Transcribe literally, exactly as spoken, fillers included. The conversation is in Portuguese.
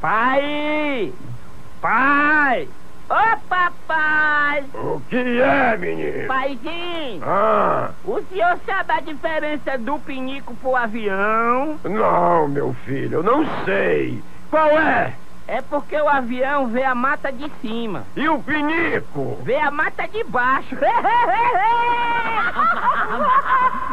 Pai! Pai! Ô, papai! O que é, menino? Paizinho! Ah, O senhor sabe a diferença do pinico pro avião? não, meu filho, eu não sei. Qual é? É porque o avião vê a mata de cima, E o pinico? vê a mata de baixo.